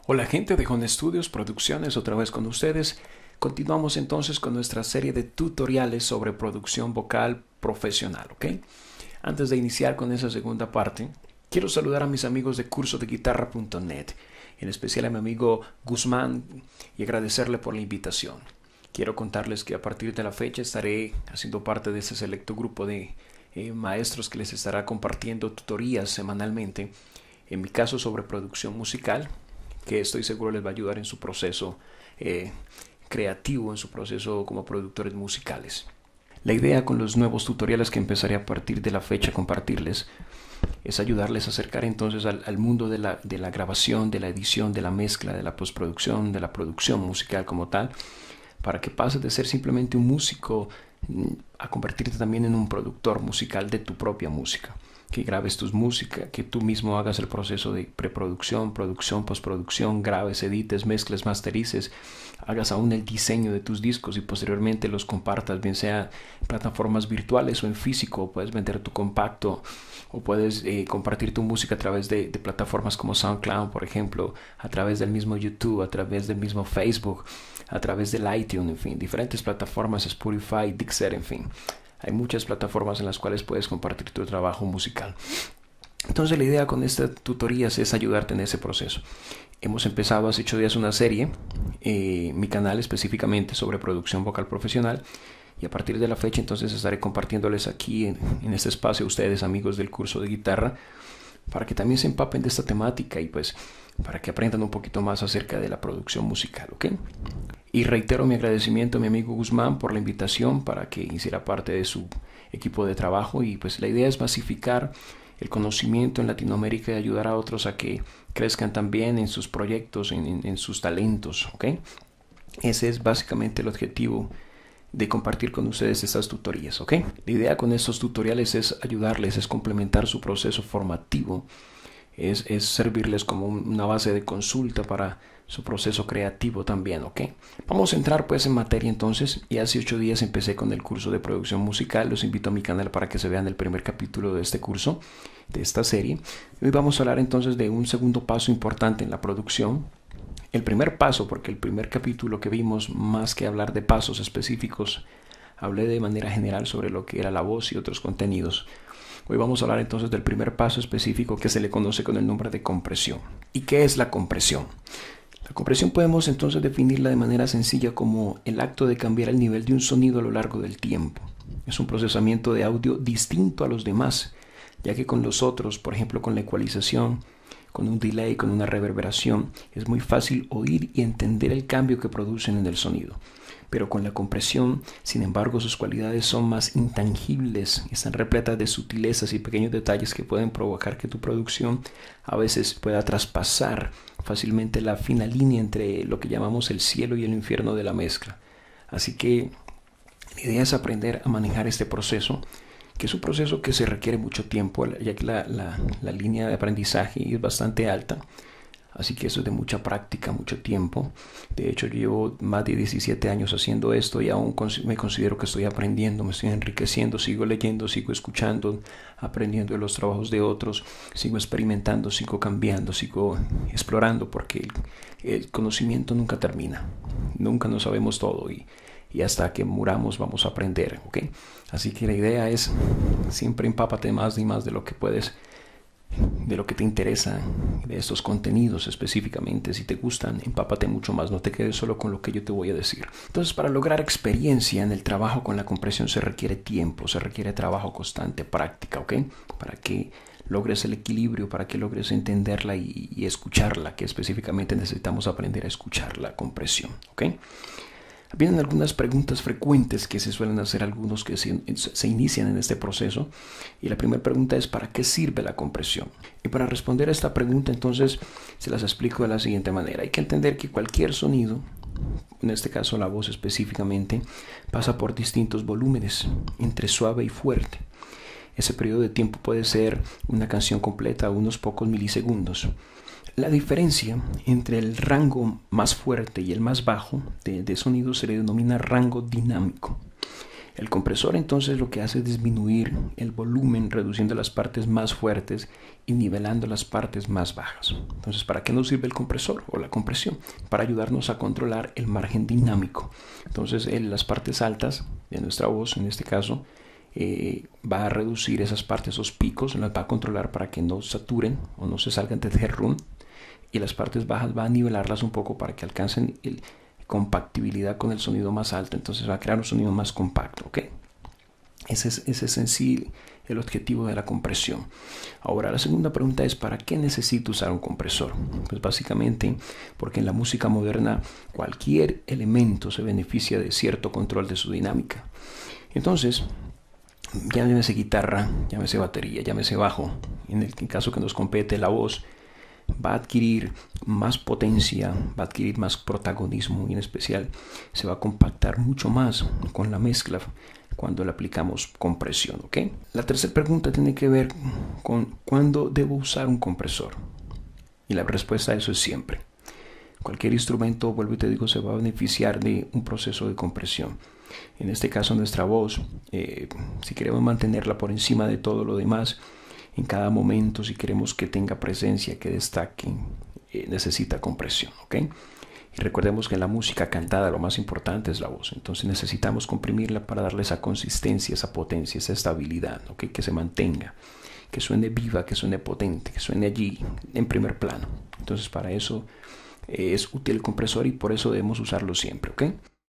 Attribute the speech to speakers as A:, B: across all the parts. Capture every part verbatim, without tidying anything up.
A: Hola gente de Home Studios Producciones, otra vez con ustedes. Continuamos entonces con nuestra serie de tutoriales sobre producción vocal profesional, ¿ok? Antes de iniciar con esa segunda parte, quiero saludar a mis amigos de curso de guitarra punto net, en especial a mi amigo Guzmán, y agradecerle por la invitación. Quiero contarles que a partir de la fecha estaré haciendo parte de ese selecto grupo de eh, maestros que les estará compartiendo tutorías semanalmente, en mi caso sobre producción musical, que estoy seguro les va a ayudar en su proceso eh, creativo, en su proceso como productores musicales. La idea con los nuevos tutoriales que empezaré a partir de la fecha a compartirles es ayudarles a acercar entonces al, al mundo de la, de la grabación, de la edición, de la mezcla, de la postproducción, de la producción musical como tal, para que pases de ser simplemente un músico a convertirte también en un productor musical de tu propia música. Que grabes tus músicas, que tú mismo hagas el proceso de preproducción, producción, postproducción, grabes, edites, mezcles, masterices, hagas aún el diseño de tus discos y posteriormente los compartas, bien sea en plataformas virtuales o en físico. Puedes vender tu compacto o puedes eh, compartir tu música a través de, de plataformas como SoundCloud, por ejemplo, a través del mismo YouTube, a través del mismo Facebook, a través del iTunes, en fin, diferentes plataformas, Spotify, Deezer, en fin. Hay muchas plataformas en las cuales puedes compartir tu trabajo musical. Entonces la idea con estas tutorías es ayudarte en ese proceso. Hemos empezado hace ocho días una serie, eh, mi canal específicamente sobre producción vocal profesional, y a partir de la fecha entonces estaré compartiéndoles aquí en, en este espacio a ustedes, amigos del curso de guitarra, para que también se empapen de esta temática y pues para que aprendan un poquito más acerca de la producción musical, ¿ok? Y reitero mi agradecimiento a mi amigo Guzmán por la invitación para que hiciera parte de su equipo de trabajo, y pues la idea es masificar el conocimiento en Latinoamérica y ayudar a otros a que crezcan también en sus proyectos, en, en, en sus talentos, ¿ok? Ese es básicamente el objetivo de compartir con ustedes estas tutorías, ¿ok? La idea con estos tutoriales es ayudarles, es complementar su proceso formativo, es, es servirles como una base de consulta para su proceso creativo también, ¿ok? Vamos a entrar pues en materia entonces. Y hace ocho días empecé con el curso de producción musical. Los invito a mi canal para que se vean el primer capítulo de este curso, de esta serie. Hoy vamos a hablar entonces de un segundo paso importante en la producción. El primer paso, porque el primer capítulo que vimos, más que hablar de pasos específicos, hablé de manera general sobre lo que era la voz y otros contenidos. Hoy vamos a hablar entonces del primer paso específico, que se le conoce con el nombre de compresión. ¿Y qué es la compresión? La compresión podemos entonces definirla de manera sencilla como el acto de cambiar el nivel de un sonido a lo largo del tiempo. Es un procesamiento de audio distinto a los demás, ya que con los otros, por ejemplo con la ecualización, con un delay, con una reverberación, es muy fácil oír y entender el cambio que producen en el sonido. Pero con la compresión, sin embargo, sus cualidades son más intangibles, están repletas de sutilezas y pequeños detalles que pueden provocar que tu producción a veces pueda traspasar fácilmente la fina línea entre lo que llamamos el cielo y el infierno de la mezcla. Así que la idea es aprender a manejar este proceso, que es un proceso que se requiere mucho tiempo, ya que la, la, la línea de aprendizaje es bastante alta. Así que eso es de mucha práctica, mucho tiempo. De hecho, yo llevo más de diecisiete años haciendo esto y aún me considero que estoy aprendiendo, me estoy enriqueciendo, sigo leyendo, sigo escuchando, aprendiendo de los trabajos de otros, sigo experimentando, sigo cambiando, sigo explorando, porque el, el conocimiento nunca termina, nunca nos sabemos todo y, y hasta que muramos vamos a aprender, ¿ok? Así que la idea es siempre empápate más y más de lo que puedes, de lo que te interesa, de estos contenidos específicamente. Si te gustan, empápate mucho más, no te quedes solo con lo que yo te voy a decir. Entonces, para lograr experiencia en el trabajo con la compresión se requiere tiempo, se requiere trabajo constante, práctica, ¿ok? Para que logres el equilibrio, para que logres entenderla y, y escucharla, que específicamente necesitamos aprender a escuchar la compresión, ¿ok? Vienen algunas preguntas frecuentes que se suelen hacer algunos que se, se inician en este proceso, y la primera pregunta es ¿para qué sirve la compresión? Y para responder a esta pregunta entonces se las explico de la siguiente manera. Hay que entender que cualquier sonido, en este caso la voz específicamente, pasa por distintos volúmenes, entre suave y fuerte. Ese periodo de tiempo puede ser una canción completa o unos pocos milisegundos. La diferencia entre el rango más fuerte y el más bajo de, de sonido se le denomina rango dinámico. El compresor entonces lo que hace es disminuir el volumen, reduciendo las partes más fuertes y nivelando las partes más bajas. Entonces, ¿para qué nos sirve el compresor o la compresión? Para ayudarnos a controlar el margen dinámico. Entonces, en las partes altas de nuestra voz, en este caso, eh, va a reducir esas partes, esos picos, las va a controlar para que no saturen o no se salgan del headroom. Y las partes bajas va a nivelarlas un poco para que alcancen el compactibilidad con el sonido más alto. Entonces va a crear un sonido más compacto, ¿ok? Ese es, ese es en sí el objetivo de la compresión. Ahora, la segunda pregunta es: ¿para qué necesito usar un compresor? Pues básicamente porque en la música moderna cualquier elemento se beneficia de cierto control de su dinámica. Entonces, llámese guitarra, llámese batería, llámese bajo, en el caso que nos compete la voz, va a adquirir más potencia, va a adquirir más protagonismo y en especial se va a compactar mucho más con la mezcla cuando le aplicamos compresión, ¿ok? La tercera pregunta tiene que ver con cuándo debo usar un compresor. Y la respuesta a eso es siempre. Cualquier instrumento, vuelvo y te digo, se va a beneficiar de un proceso de compresión. En este caso nuestra voz, eh, si queremos mantenerla por encima de todo lo demás, en cada momento, si queremos que tenga presencia, que destaque, eh, necesita compresión, ¿ok? Y recordemos que en la música cantada lo más importante es la voz. Entonces necesitamos comprimirla para darle esa consistencia, esa potencia, esa estabilidad, ¿ok? Que se mantenga, que suene viva, que suene potente, que suene allí en primer plano. Entonces para eso eh, es útil el compresor y por eso debemos usarlo siempre, ¿ok?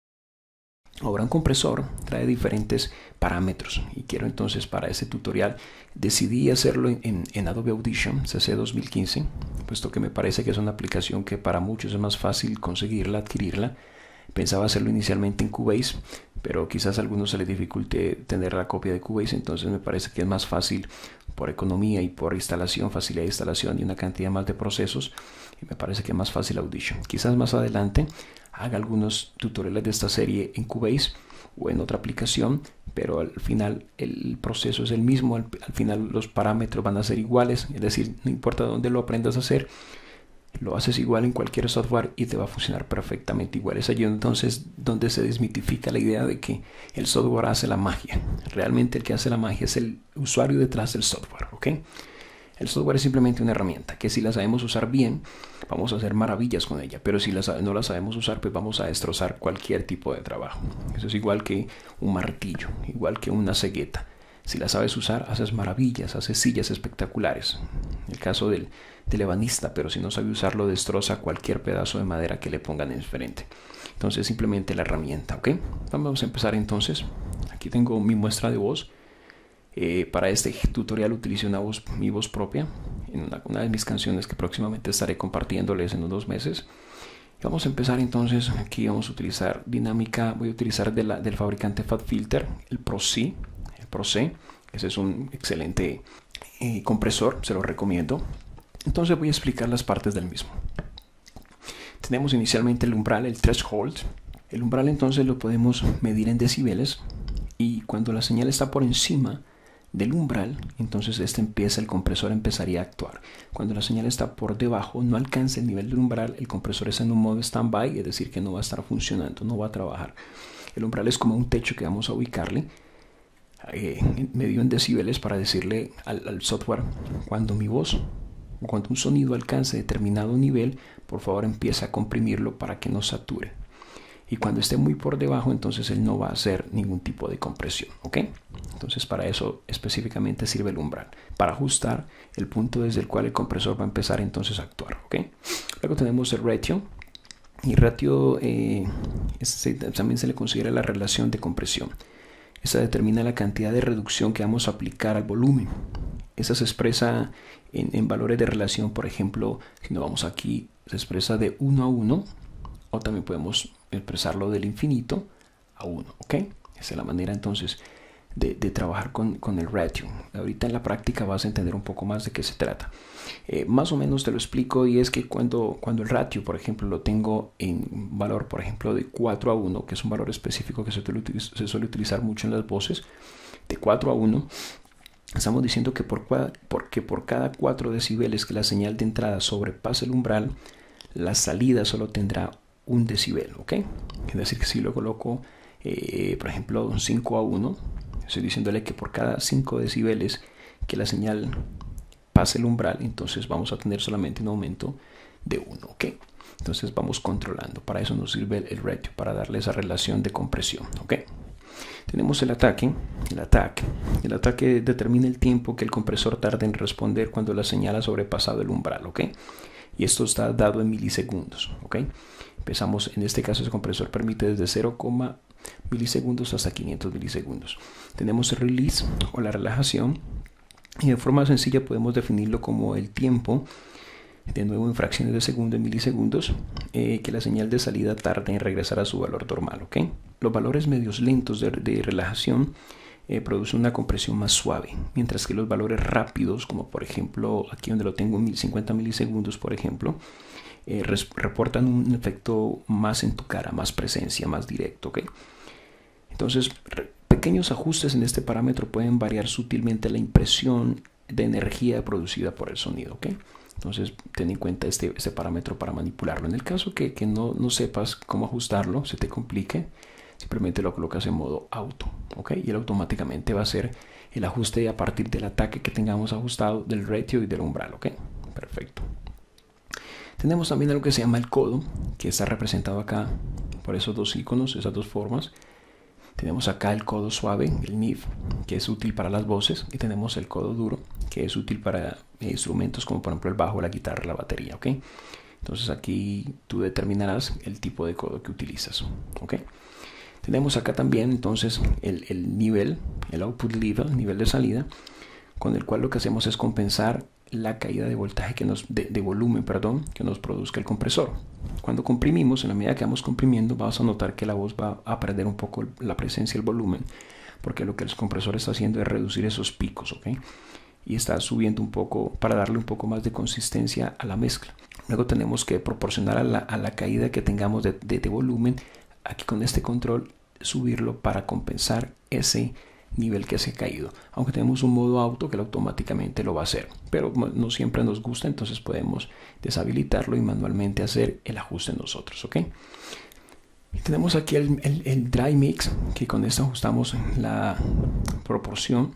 A: Ahora, un compresor trae diferentes parámetros y quiero entonces para este tutorial decidí hacerlo en, en, en Adobe Audition C C dos mil quince, puesto que me parece que es una aplicación que para muchos es más fácil conseguirla, adquirirla. Pensaba hacerlo inicialmente en Cubase, pero quizás a algunos se les dificulte tener la copia de Cubase, entonces me parece que es más fácil por economía y por instalación, facilidad de instalación y una cantidad más de procesos, y me parece que es más fácil Audition. Quizás más adelante haga algunos tutoriales de esta serie en Cubase o en otra aplicación, pero al final el proceso es el mismo, al, al final los parámetros van a ser iguales, es decir, no importa dónde lo aprendas a hacer, lo haces igual en cualquier software y te va a funcionar perfectamente igual. Es allí entonces donde se desmitifica la idea de que el software hace la magia. Realmente el que hace la magia es el usuario detrás del software, ¿ok? El software es simplemente una herramienta que si la sabemos usar bien, vamos a hacer maravillas con ella, pero si la, no la sabemos usar, pues vamos a destrozar cualquier tipo de trabajo. Eso es igual que un martillo, igual que una cegueta. Si la sabes usar, haces maravillas, haces sillas espectaculares. El caso del, del ebanista, pero si no sabe usarlo, destroza cualquier pedazo de madera que le pongan enfrente. Entonces, simplemente la herramienta, ¿ok? Vamos a empezar entonces. Aquí tengo mi muestra de voz. Eh, para este tutorial utilicé una voz, mi voz propia, en una, una de mis canciones que próximamente estaré compartiéndoles en unos meses. Vamos a empezar entonces. Aquí vamos a utilizar dinámica, voy a utilizar de la, del fabricante FabFilter, el Pro C. Pro C, ese es un excelente eh, compresor, se lo recomiendo. Entonces voy a explicar las partes del mismo. Tenemos inicialmente el umbral, el threshold. El umbral entonces lo podemos medir en decibeles y cuando la señal está por encima del umbral, entonces este empieza, el compresor empezaría a actuar. Cuando la señal está por debajo, no alcanza el nivel del umbral, el compresor está en un modo stand-by, es decir, que no va a estar funcionando, no va a trabajar. El umbral es como un techo que vamos a ubicarle Eh, medio en decibeles para decirle al, al software cuando mi voz o cuando un sonido alcance determinado nivel, por favor empieza a comprimirlo para que no sature, y cuando esté muy por debajo, entonces él no va a hacer ningún tipo de compresión, ¿ok? Entonces para eso específicamente sirve el umbral, para ajustar el punto desde el cual el compresor va a empezar entonces a actuar, ¿ok? Luego tenemos el ratio, y ratio eh, este, también se le considera la relación de compresión. Esta determina la cantidad de reducción que vamos a aplicar al volumen. Esta se expresa en, en valores de relación, por ejemplo, si nos vamos aquí, se expresa de uno a uno, o también podemos expresarlo del infinito a uno, ¿ok? Esa es la manera entonces de, de trabajar con, con el ratio. Ahorita en la práctica vas a entender un poco más de qué se trata. Eh, más o menos te lo explico, y es que cuando, cuando el ratio, por ejemplo, lo tengo en valor, por ejemplo, de cuatro a uno, que es un valor específico que se suele, se suele utilizar mucho en las voces, de cuatro a uno, estamos diciendo que por, porque por cada cuatro decibeles que la señal de entrada sobrepase el umbral, la salida solo tendrá un decibel, ¿ok? Es decir, que si lo coloco eh, por ejemplo, un cinco a uno. Estoy diciéndole que por cada cinco decibeles que la señal pase el umbral, entonces vamos a tener solamente un aumento de uno, ¿ok? Entonces vamos controlando. Para eso nos sirve el, el ratio, para darle esa relación de compresión, ¿ok? Tenemos el ataque. El ataque. El ataque determina el tiempo que el compresor tarda en responder cuando la señal ha sobrepasado el umbral, ¿ok? Y esto está dado en milisegundos, ¿ok? Empezamos, en este caso, el compresor permite desde cero milisegundos hasta quinientos milisegundos. Tenemos el release o la relajación. Y de forma sencilla podemos definirlo como el tiempo, de nuevo en fracciones de segundo, en milisegundos, eh, que la señal de salida tarde en regresar a su valor normal, ¿ok? Los valores medios lentos de, de relajación eh, producen una compresión más suave, mientras que los valores rápidos, como por ejemplo aquí donde lo tengo en cincuenta milisegundos, por ejemplo, eh, reportan un efecto más en tu cara, más presencia, más directo, ¿ok? Entonces, pequeños ajustes en este parámetro pueden variar sutilmente la impresión de energía producida por el sonido, ¿ok? Entonces, ten en cuenta este, este parámetro para manipularlo. En el caso que, que no, no sepas cómo ajustarlo, se te complique, simplemente lo colocas en modo auto, ¿ok? Y él automáticamente va a hacer el ajuste a partir del ataque que tengamos ajustado, del ratio y del umbral, ¿ok? Perfecto. Tenemos también algo que se llama el codo, que está representado acá por esos dos iconos, esas dos formas. Tenemos acá el codo suave, el N I V, que es útil para las voces, y tenemos el codo duro, que es útil para eh, instrumentos como por ejemplo el bajo, la guitarra, la batería, ¿ok? Entonces aquí tú determinarás el tipo de codo que utilizas, ¿ok? Tenemos acá también entonces el, el nivel, el output level, nivel de salida, con el cual lo que hacemos es compensar la caída de voltaje que nos, de, de volumen, perdón, que nos produzca el compresor. Cuando comprimimos, en la medida que vamos comprimiendo, vamos a notar que la voz va a perder un poco la presencia y el volumen, porque lo que el compresor está haciendo es reducir esos picos, ¿ok? Y está subiendo un poco para darle un poco más de consistencia a la mezcla. Luego tenemos que proporcionar a la, a la caída que tengamos de, de, de volumen, aquí con este control, subirlo para compensar ese nivel que se ha caído, aunque tenemos un modo auto que automáticamente lo va a hacer, pero no siempre nos gusta, entonces podemos deshabilitarlo y manualmente hacer el ajuste nosotros, ¿ok? Y tenemos aquí el, el, el dry mix, que con esto ajustamos la proporción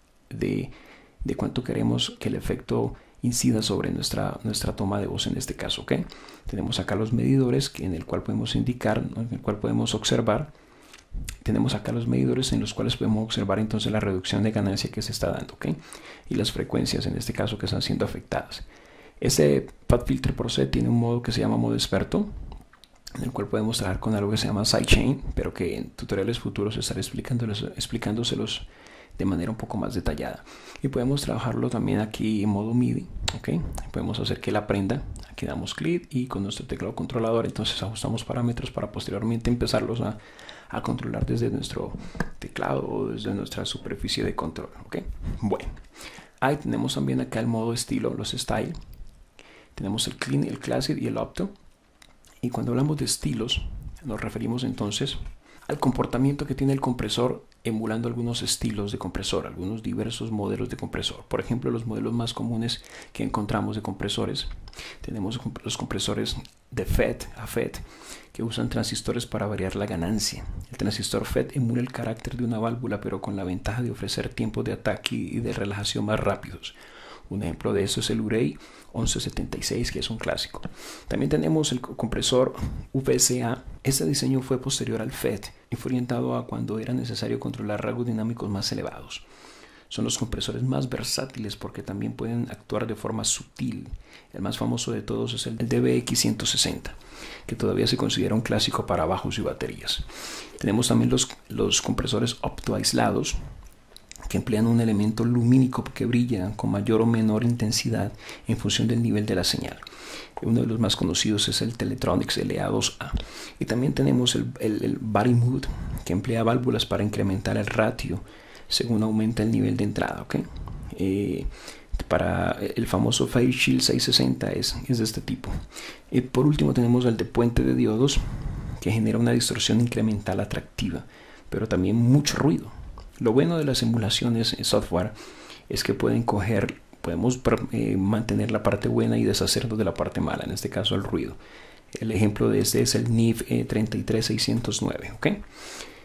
A: de, de cuánto queremos que el efecto incida sobre nuestra, nuestra toma de voz en este caso, ¿ok? Tenemos acá los medidores que en el cual podemos indicar, ¿no? En el cual podemos observar. Tenemos acá los medidores en los cuales podemos observar entonces la reducción de ganancia que se está dando, ¿ok? Y las frecuencias en este caso que están siendo afectadas. Este FabFilter Pro C tiene un modo que se llama modo experto, en el cual podemos trabajar con algo que se llama sidechain, pero que en tutoriales futuros estaré explicándoles, explicándoselos de manera un poco más detallada. Y podemos trabajarlo también aquí en modo MIDI, ¿ok? Podemos hacer que él aprenda. Aquí damos clic y con nuestro teclado controlador entonces ajustamos parámetros para posteriormente empezarlos a a controlar desde nuestro teclado o desde nuestra superficie de control, ¿ok? Bueno, ahí tenemos también acá el modo estilo, los style. Tenemos el clean, el classic y el opto. Y cuando hablamos de estilos, nos referimos entonces al comportamiento que tiene el compresor emulando algunos estilos de compresor, algunos diversos modelos de compresor. Por ejemplo, los modelos más comunes que encontramos de compresores. Tenemos los compresores de F E T a F E T, que usan transistores para variar la ganancia. El transistor F E T emula el carácter de una válvula, pero con la ventaja de ofrecer tiempos de ataque y de relajación más rápidos. Un ejemplo de eso es el Urey once setenta y seis, que es un clásico. También tenemos el compresor V C A. Este diseño fue posterior al F E T y fue orientado a cuando era necesario controlar rasgos dinámicos más elevados. Son los compresores más versátiles porque también pueden actuar de forma sutil. El más famoso de todos es el D B X ciento sesenta, que todavía se considera un clásico para bajos y baterías. Tenemos también los, los compresores optoaislados, que emplean un elemento lumínico que brilla con mayor o menor intensidad en función del nivel de la señal. Uno de los más conocidos es el Teletronics L A dos A. Y también tenemos el, el, el Body Mood, que emplea válvulas para incrementar el ratio según aumenta el nivel de entrada, ¿ok? Eh, para el famoso Phase Shield seiscientos sesenta es, es de este tipo. Y por último tenemos el de puente de diodos, que genera una distorsión incremental atractiva, pero también mucho ruido. Lo bueno de las emulaciones en software es que pueden coger, podemos eh, mantener la parte buena y deshacernos de la parte mala, en este caso el ruido. El ejemplo de este es el N I V E tres tres seis cero nueve, ¿ok?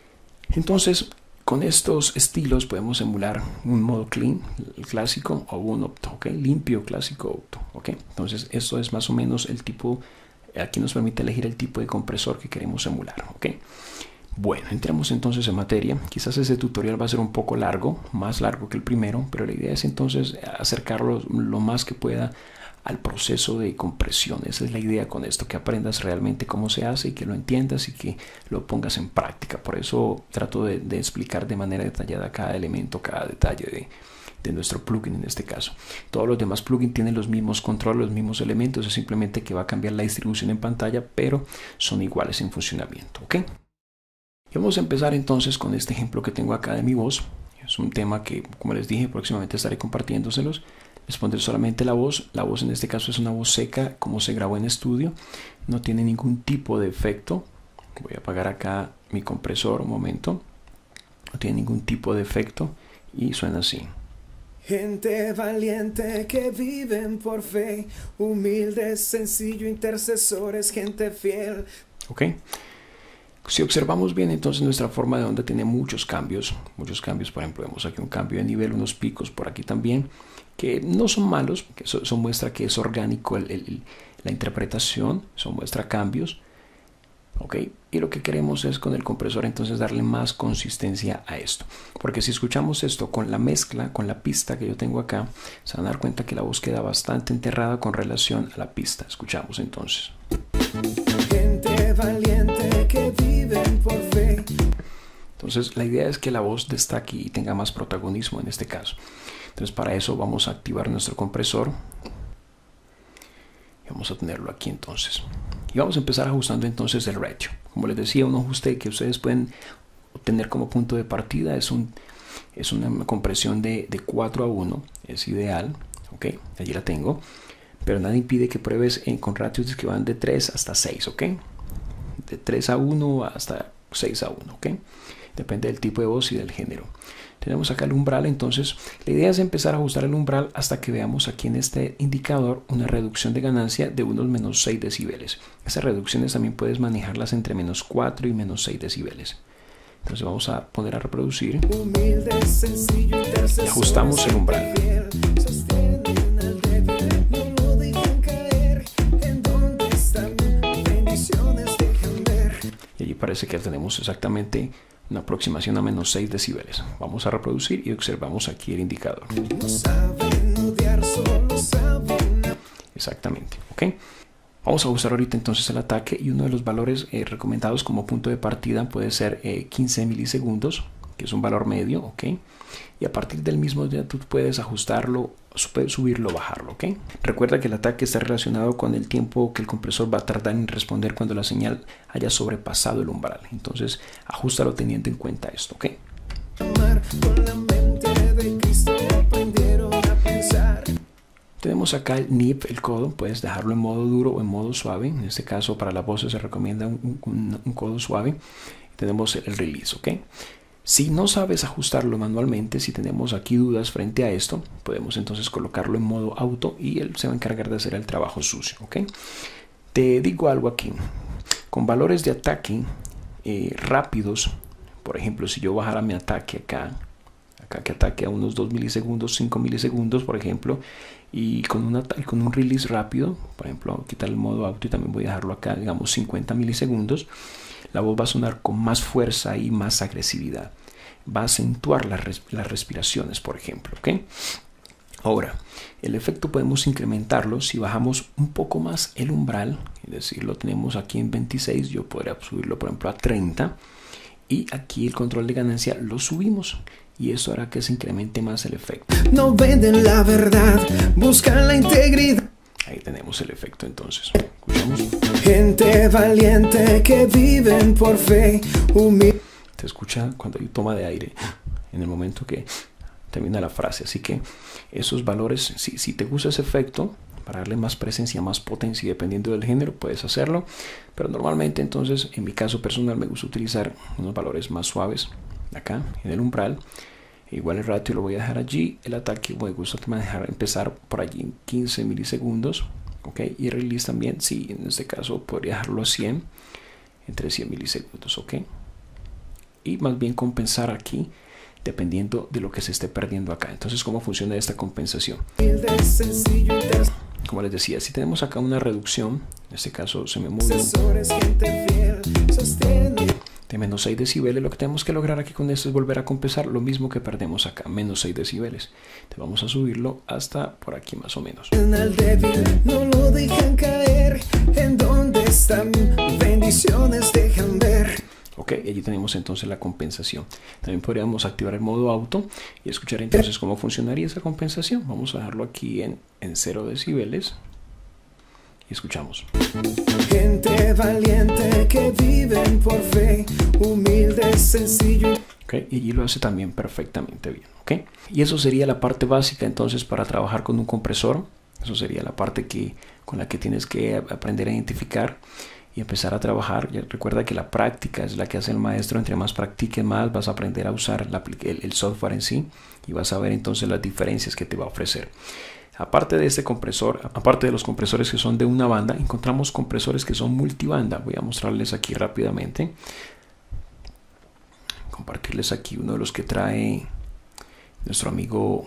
A: Entonces, con estos estilos podemos emular un modo clean, el clásico, o un opto, ¿ok? Limpio, clásico, opto, ¿ok? Entonces, esto es más o menos el tipo, aquí nos permite elegir el tipo de compresor que queremos emular, ¿ok? Bueno, entremos entonces en materia. Quizás ese tutorial va a ser un poco largo, más largo que el primero, pero la idea es entonces acercarlo lo más que pueda al proceso de compresión. Esa es la idea con esto, que aprendas realmente cómo se hace y que lo entiendas y que lo pongas en práctica. Por eso trato de, de explicar de manera detallada cada elemento, cada detalle de, de nuestro plugin en este caso. Todos los demás plugins tienen los mismos controles, los mismos elementos, es simplemente que va a cambiar la distribución en pantalla, pero son iguales en funcionamiento, ¿ok? Y vamos a empezar entonces con este ejemplo que tengo acá de mi voz. Es un tema que, como les dije, próximamente estaré compartiéndoselos. Les pondré solamente la voz. La voz en este caso es una voz seca, como se grabó en estudio. No tiene ningún tipo de efecto. Voy a apagar acá mi compresor un momento. No tiene ningún tipo de efecto y suena así.
B: Gente valiente que viven por fe, humildes, sencillo, intercesores, gente fiel.
A: Ok. Si observamos bien, entonces nuestra forma de onda tiene muchos cambios. Muchos cambios, por ejemplo, vemos aquí un cambio de nivel, unos picos por aquí también, que no son malos, que eso, eso muestra que es orgánico el, el, la interpretación, eso muestra cambios. Ok, y lo que queremos es con el compresor entonces darle más consistencia a esto, porque si escuchamos esto con la mezcla, con la pista que yo tengo acá, se van a dar cuenta que la voz queda bastante enterrada con relación a la pista. Escuchamos entonces.
B: Gente valiente que viven por fe.
A: Entonces la idea es que la voz destaque y tenga más protagonismo en este caso. Entonces para eso vamos a activar nuestro compresor. Y vamos a tenerlo aquí entonces. Y vamos a empezar ajustando entonces el ratio. Como les decía, un ajuste que ustedes pueden obtener como punto de partida es, un, es una compresión de, de cuatro a uno. Es ideal. Ok, allí la tengo. Pero nada impide que pruebes en, con ratios que van de tres hasta seis. Ok, de tres a uno hasta seis a uno. Ok, depende del tipo de voz y del género. Tenemos acá el umbral, entonces la idea es empezar a ajustar el umbral hasta que veamos aquí en este indicador una reducción de ganancia de unos menos seis decibeles. Esas reducciones también puedes manejarlas entre menos cuatro y menos seis decibeles. Entonces vamos a poner a reproducir y ajustamos el umbral. Y allí parece que tenemos exactamente una aproximación a menos seis decibeles. Vamos a reproducir y observamos aquí el indicador. Exactamente, ¿ok? Vamos a usar ahorita entonces el ataque y uno de los valores eh, recomendados como punto de partida puede ser eh, quince milisegundos, que es un valor medio, ¿ok? Y a partir del mismo ya tú puedes ajustarlo, subirlo o bajarlo, ¿ok? Recuerda que el ataque está relacionado con el tiempo que el compresor va a tardar en responder cuando la señal haya sobrepasado el umbral. Entonces, ajustalo teniendo en cuenta esto, ¿ok? Tenemos acá el nip, el codo, puedes dejarlo en modo duro o en modo suave. En este caso, para las voces se recomienda un, un, un codo suave. Tenemos el release, ¿ok? Si no sabes ajustarlo manualmente, si tenemos aquí dudas frente a esto, podemos entonces colocarlo en modo auto y él se va a encargar de hacer el trabajo sucio, ¿ok? Te digo algo aquí. Con valores de ataque eh, rápidos, por ejemplo, si yo bajara mi ataque acá, acá que ataque a unos dos milisegundos, cinco milisegundos, por ejemplo, y con, una, con un release rápido, por ejemplo, quitar el modo auto y también voy a dejarlo acá, digamos, cincuenta milisegundos, la voz va a sonar con más fuerza y más agresividad. Va a acentuar las, res las respiraciones, por ejemplo, ¿ok? Ahora, el efecto podemos incrementarlo si bajamos un poco más el umbral, es decir, lo tenemos aquí en veintiséis, yo podría subirlo, por ejemplo, a treinta, y aquí el control de ganancia lo subimos. Y eso hará que se incremente más el efecto.
B: No venden la verdad, buscan la integridad.
A: Ahí tenemos el efecto entonces. Escuchamos.
B: Gente valiente que viven por fe, humilde.
A: Se escucha cuando hay toma de aire en el momento que termina la frase. Así que esos valores, si, si te gusta ese efecto, para darle más presencia, más potencia, y dependiendo del género, puedes hacerlo. Pero normalmente entonces, en mi caso personal, me gusta utilizar unos valores más suaves acá en el umbral. Igual el ratio lo voy a dejar allí. El ataque me gusta dejar empezar por allí en quince milisegundos, ok, y el release también, sí, en este caso podría dejarlo a cien, entre cien milisegundos, ok, y más bien compensar aquí dependiendo de lo que se esté perdiendo acá. Entonces, ¿cómo funciona esta compensación? Como les decía, si tenemos acá una reducción, en este caso se me movió de menos seis decibeles, lo que tenemos que lograr aquí con esto es volver a compensar lo mismo que perdemos acá, menos seis decibeles. Entonces vamos a subirlo hasta por aquí más o menos.
B: Al débil no lo dejan caer, en donde están bendiciones dejan ver.
A: Ok, allí tenemos entonces la compensación. También podríamos activar el modo auto y escuchar entonces cómo funcionaría esa compensación. Vamos a dejarlo aquí en, en cero decibeles y escuchamos.
B: Gente valiente que viven por fe, humilde, sencillo.
A: Okay, y allí lo hace también perfectamente bien. Okay, y eso sería la parte básica entonces para trabajar con un compresor. Eso sería la parte que, con la que tienes que aprender a identificar y empezar a trabajar. Ya recuerda que la práctica es la que hace el maestro. Entre más practiques, más vas a aprender a usar la, el, el software en sí y vas a ver entonces las diferencias que te va a ofrecer. Aparte de este compresor, aparte de los compresores que son de una banda, encontramos compresores que son multibanda. Voy a mostrarles aquí rápidamente. Compartirles aquí uno de los que trae nuestro amigo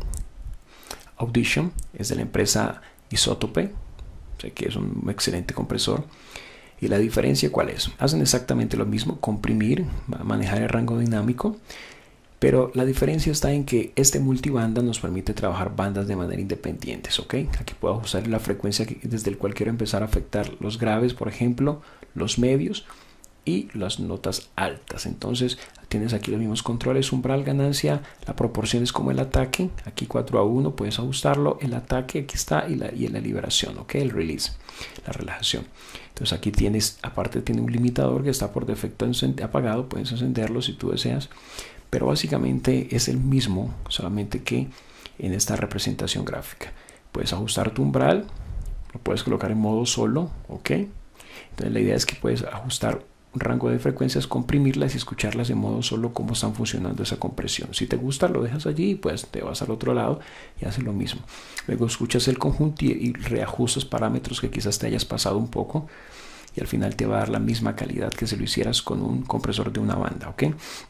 A: Audition. Es de la empresa Isotope. Sé que es un excelente compresor. ¿Y la diferencia cuál es? Hacen exactamente lo mismo, comprimir, manejar el rango dinámico. Pero la diferencia está en que este multibanda nos permite trabajar bandas de manera independientes, ¿ok? Aquí puedo ajustar la frecuencia que, desde el cual quiero empezar a afectar los graves, por ejemplo, los medios y las notas altas. Entonces tienes aquí los mismos controles, umbral, ganancia, la proporción es como el ataque, aquí cuatro a uno, puedes ajustarlo, el ataque aquí está y la, y la liberación, ¿ok? El release, la relajación. Entonces aquí tienes, aparte tiene un limitador que está por defecto apagado, puedes encenderlo si tú deseas. Pero básicamente es el mismo, solamente que en esta representación gráfica. Puedes ajustar tu umbral, lo puedes colocar en modo solo, ¿ok? Entonces la idea es que puedes ajustar un rango de frecuencias, comprimirlas y escucharlas en modo solo, cómo están funcionando esa compresión. Si te gusta, lo dejas allí y pues te vas al otro lado y haces lo mismo. Luego escuchas el conjunto y, y reajustas parámetros que quizás te hayas pasado un poco y al final te va a dar la misma calidad que si lo hicieras con un compresor de una banda, ¿ok?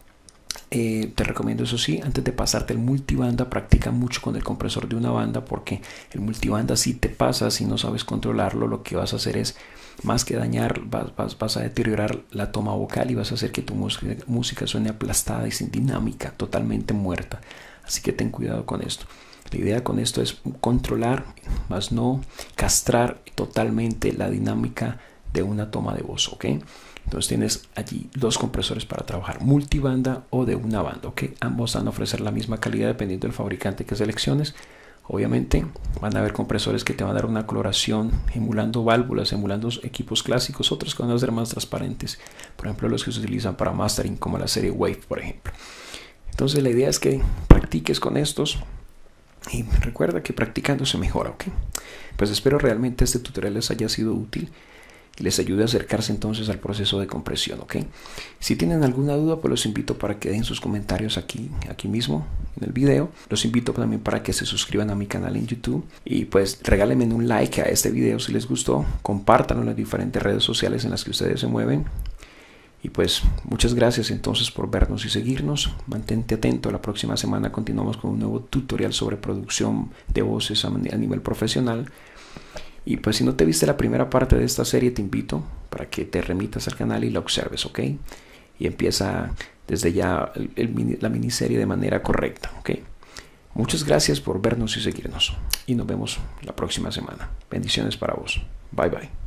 A: Eh, te recomiendo, eso sí, antes de pasarte el multibanda, practica mucho con el compresor de una banda, porque el multibanda, si te pasa, si no sabes controlarlo, lo que vas a hacer es, más que dañar, vas, vas, vas a deteriorar la toma vocal y vas a hacer que tu música, música suene aplastada y sin dinámica, totalmente muerta. Así que ten cuidado con esto. La idea con esto es controlar, más no castrar totalmente la dinámica de una toma de voz, ¿ok? Entonces tienes allí dos compresores para trabajar, multibanda o de una banda, ¿ok? Ambos van a ofrecer la misma calidad dependiendo del fabricante que selecciones. Obviamente van a haber compresores que te van a dar una coloración emulando válvulas, emulando equipos clásicos, otros que van a ser más transparentes. Por ejemplo, los que se utilizan para mastering, como la serie Wave, por ejemplo. Entonces la idea es que practiques con estos y recuerda que practicando se mejora, ¿ok? Pues espero realmente este tutorial les haya sido útil y les ayude a acercarse entonces al proceso de compresión, ¿ok? Si tienen alguna duda, pues los invito para que dejen sus comentarios aquí, aquí mismo en el video. Los invito también para que se suscriban a mi canal en YouTube y pues regálenme un like a este video si les gustó, compártanlo en las diferentes redes sociales en las que ustedes se mueven. Y pues muchas gracias entonces por vernos y seguirnos. Mantente atento, la próxima semana continuamos con un nuevo tutorial sobre producción de voces a nivel profesional. Y pues si no te viste la primera parte de esta serie, te invito para que te remitas al canal y la observes, ¿ok? Y empieza desde ya el, el, la miniserie de manera correcta, ¿ok? Muchas gracias por vernos y seguirnos. Y nos vemos la próxima semana. Bendiciones para vos. Bye bye.